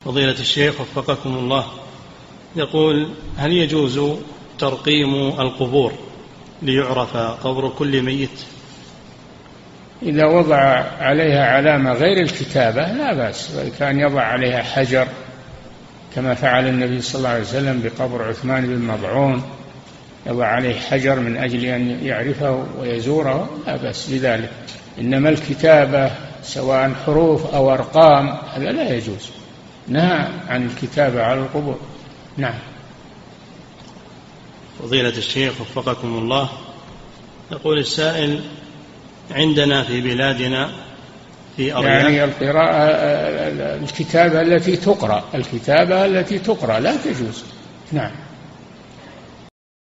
فضيلة الشيخ وفقكم الله، يقول: هل يجوز ترقيم القبور ليعرف قبر كل ميت؟ إذا وضع عليها علامة غير الكتابة لا بأس، وكان يضع عليها حجر كما فعل النبي صلى الله عليه وسلم بقبر عثمان بن مضعون، يضع عليه حجر من أجل أن يعرفه ويزوره، لا بأس بذلك. إنما الكتابة سواء حروف أو أرقام هذا لا يجوز، نهى عن الكتابة على القبور. نعم. فضيلة الشيخ وفقكم الله، يقول السائل: عندنا في بلادنا في أرياف، يعني القراءة الكتابة التي تقرأ لا تجوز. نعم.